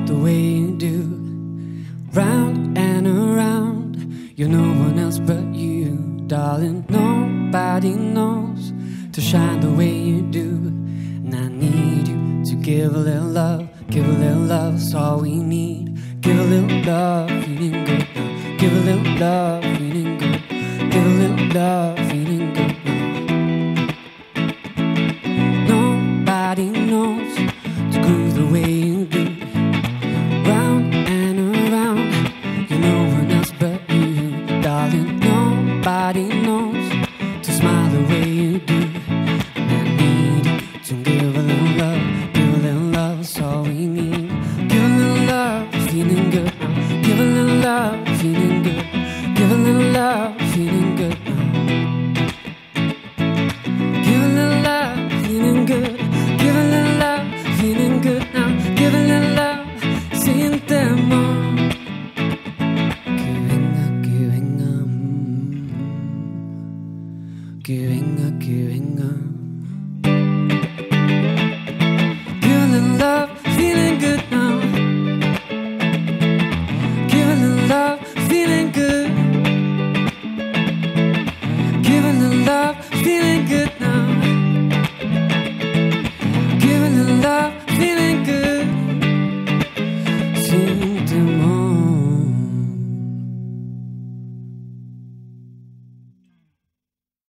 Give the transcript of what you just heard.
the way you do. Round and around, you're no one else but you. Darling, nobody knows to shine the way you do. And I need you to give a little love, give a little love, that's all we need. Give a little love, feeling good now. Give a little love, feeling good. Give a little love, feeling good now. Nobody knows to groove the way you do. Round and around, you're no one else but you. Darling, nobody knows to smile the way you do. And I need you to give a little love, give a little love, that's all we need. Give a little love, feeling good now. Give a little love, feeling good. Give a little love, feeling good now. Give a little love, feeling good. Give a little love, feeling good now. Give a little love, sientemos. Que venga, que venga.